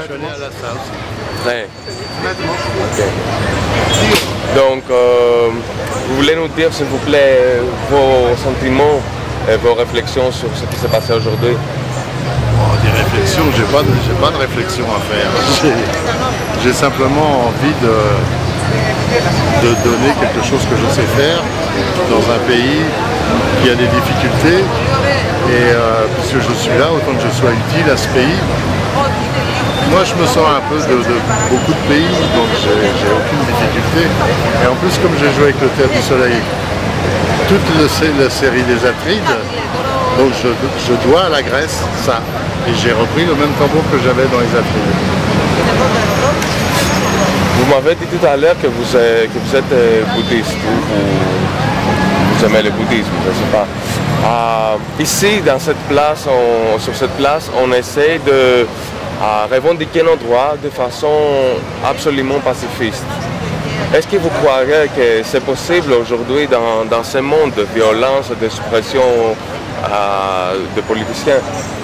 suis allé à la salle aussi. Très. Okay. Donc, vous voulez nous dire, s'il vous plaît, vos sentiments et vos réflexions sur ce qui s'est passé aujourd'hui? Oh, des réflexions, j'ai pas de réflexion à faire. J'ai simplement envie de donner quelque chose que je sais faire dans un pays qui a des difficultés. Et puisque je suis là, autant que je sois utile à ce pays. Moi, je me sors un peu de beaucoup de pays, donc j'ai aucune difficulté. Et en plus, comme j'ai joué avec le Théâtre du Soleil, toute la série des Atrides, donc je dois à la Grèce ça. Et j'ai repris le même tambour que j'avais dans les Atrides. Vous m'avez dit tout à l'heure que vous êtes bouddhiste, ou vous aimez le bouddhisme, je ne sais pas. Ici, dans cette place, sur cette place, on essaie de revendiquer nos droits de façon absolument pacifiste. Est-ce que vous croyez que c'est possible aujourd'hui, dans ce monde de violence, de suppression de politiciens,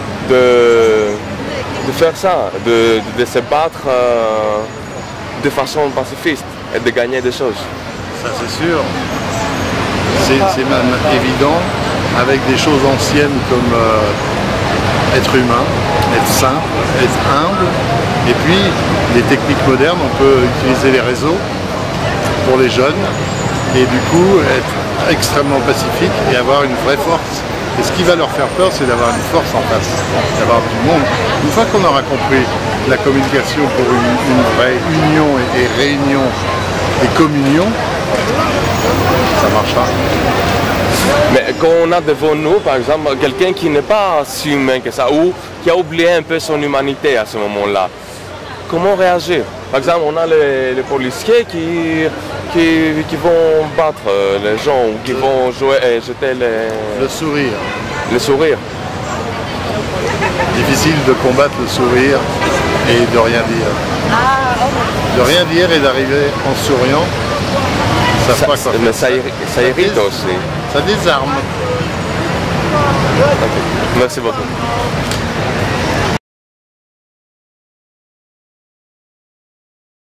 de faire ça, de se battre de façon pacifiste et de gagner des choses? Ça, c'est sûr. C'est même évident, avec des choses anciennes comme être humain, être simple, être humble, et puis les techniques modernes, on peut utiliser les réseaux pour les jeunes, et du coup être extrêmement pacifique et avoir une vraie force. Et ce qui va leur faire peur, c'est d'avoir une force en face, d'avoir du monde. Une fois qu'on aura compris la communication pour une vraie union et réunion et communion, ça marchera. Mais quand on a devant nous, par exemple, quelqu'un qui n'est pas si humain que ça, ou qui a oublié un peu son humanité à ce moment-là, comment réagir? Par exemple, on a les policiers qui vont battre les gens, ou qui vont jouer et jeter le sourire. Le sourire. Difficile de combattre le sourire et de rien dire. De rien dire et d'arriver en souriant. Mais ça irrite aussi. Ça désarme. Okay. Merci beaucoup.